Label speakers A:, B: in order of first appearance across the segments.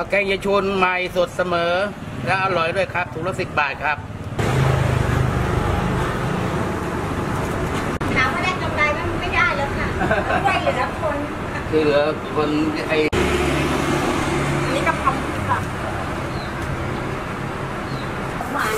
A: แกงยายชุนใหม่สดเสมอและอร่อยด้วยครับถุงละ10 บาทครับ
B: ถามว่าได้กำไรมันไม่ได้แล้วค่ะช่วยเหลือคน
A: คือเหลือคนไอ
B: นี่กะเพราค่ะหวาน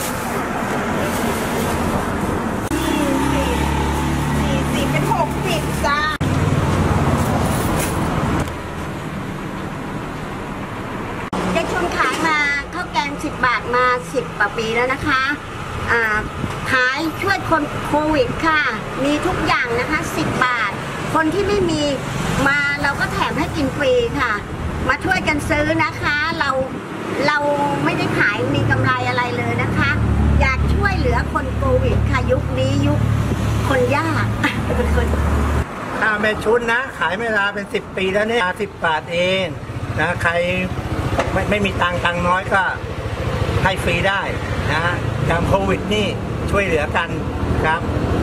B: 40เป็น60จ้ายายชุนขายมาข้าวแกง10 บาทมา10 กว่าปีแล้วนะคะขายช่วยคนโควิดค่ะมีทุกอย่างนะคะ10 บาทคนที่ไม่มีมาเราก็แถมให้กินฟรีค่ะมาช่วยกันซื้อนะคะเราไม่ได้ขายมีกำไรอะไรเลยนะคะอยากช่วยเหลือคนโควิดค่ะยุคนี้ยุคคนยากเป็นคน
C: แม่ชุนนะขายเวลาเป็น10 ปีแล้วเนี่ย10 บาทเองนะใครไม่มีตังค์น้อยก็ให้ฟรีได้นะฮะยามโควิดนี่ช่วยเหลือกันครับ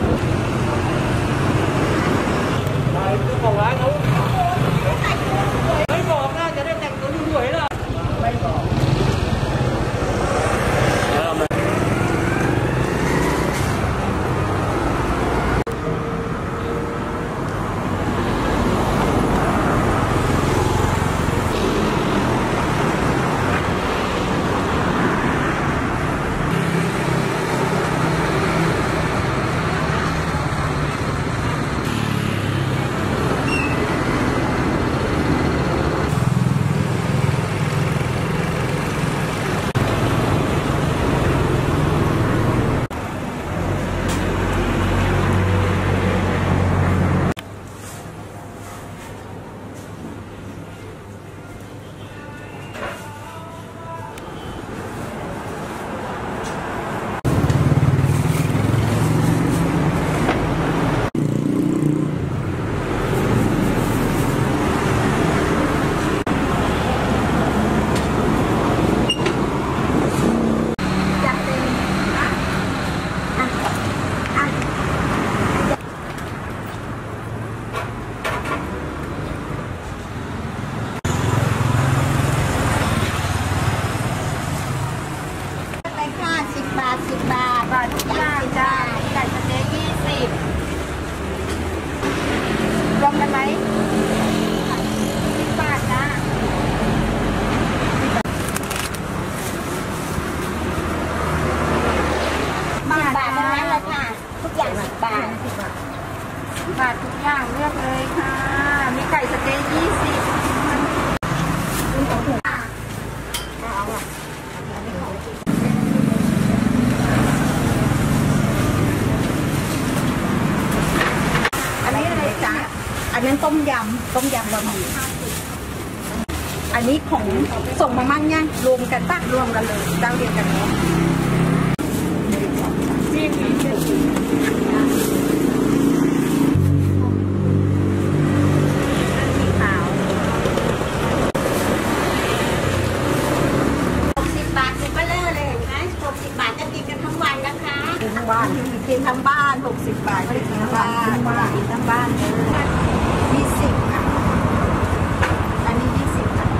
A: บอกว่าเขาไม่บอกน่าจะได้แต่งตัวสวยๆหรอไม่บอก10 บาททุกอย่างจ้าไก่สเต๊ก20รวมกันไหม10 บาทจ้า10 บาททั้งนั้นเลยค่ะทุกอย่าง10 บาท10 บาททุกอย่างเลือกเลยค่ะมีไก่สเต๊ก20อันนั้นต้มยำบะหมี่อันนี้ของส่งมามั่งยังรวมกันตั้งรวมกันเลยเจ้าเดียวกันเนาะ60 บาทเป็นเบลอเลยเห็นไหม60 บาทจะกินกันทั้งวันนะคะทั้งบ้านกินทั้งบ้าน60 บาทก็ได้กินทั้งบ้านกินทั้งบ้านเลย20ค่ะอันนี้20ค่ะ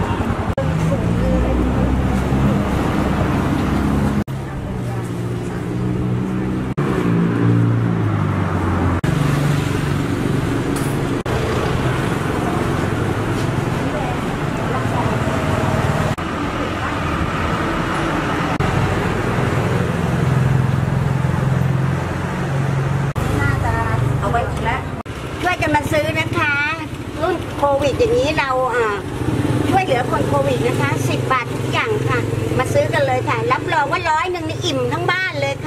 A: ช่วยกันมาซื้อนะคะรุ่นโควิดอย่างนี้เราช่วยเหลือคนโควิดนะคะ10 บาททุกอย่างค่ะมาซื้อกันเลยค่ะรับรองว่า100นี่อิ่มทั้งบ้านเลย